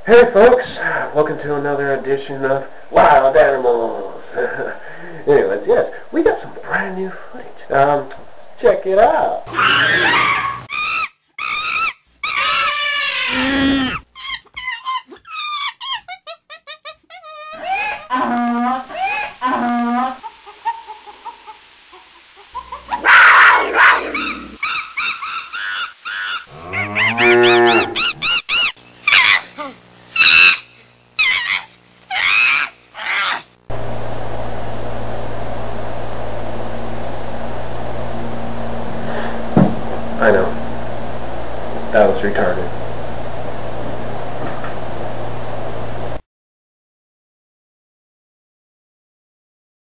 Hey folks, welcome to another edition of Wild Animals. Anyways, yes, we got some brand new footage. Check it out. I know. That was retarded.